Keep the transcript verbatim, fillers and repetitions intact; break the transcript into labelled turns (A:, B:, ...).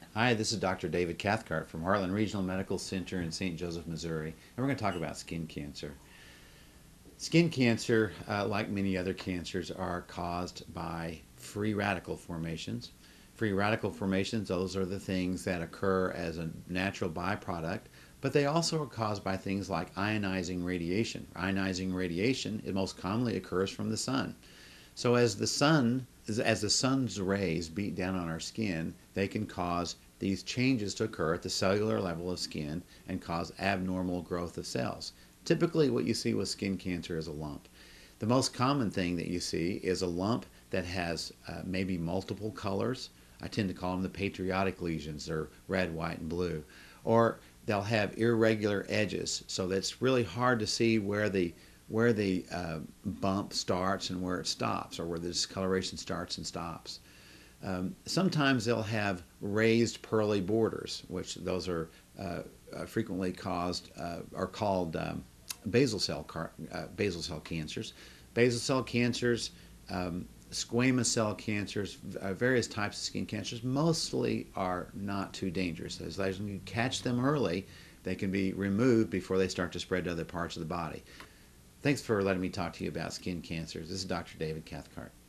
A: Hi, this is Doctor David Cathcart from Heartland Regional Medical Center in Saint Joseph, Missouri, and we're going to talk about skin cancer. Skin cancer, uh, like many other cancers, are caused by free radical formations. Free radical formations, those are the things that occur as a natural byproduct, but they also are caused by things like ionizing radiation. Ionizing radiation, it most commonly occurs from the sun. So as the sun, as the sun's rays beat down on our skin, they can cause these changes to occur at the cellular level of skin and cause abnormal growth of cells. Typically what you see with skin cancer is a lump. The most common thing that you see is a lump that has uh, maybe multiple colors. I tend to call them the patriotic lesions. They're red, white, and blue. Or they'll have irregular edges, so that's really hard to see where the where the uh, bump starts and where it stops, or where the discoloration starts and stops. Um, sometimes they'll have raised pearly borders, which those are uh, uh, frequently caused, uh, are called um, basal cell car uh, basal cell cancers. Basal cell cancers, um, squamous cell cancers, uh, various types of skin cancers, mostly are not too dangerous. As long as you catch them early, they can be removed before they start to spread to other parts of the body. Thanks for letting me talk to you about skin cancers. This is Doctor David Cathcart.